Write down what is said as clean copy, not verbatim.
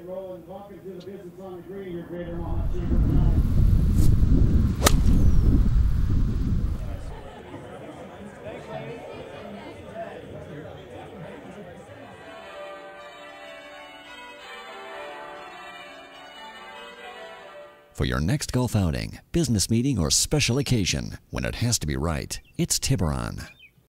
rolling, walking through the business on the green, your greater Mount Tiburon. For your next golf outing, business meeting, or special occasion, when it has to be right, it's Tiburon.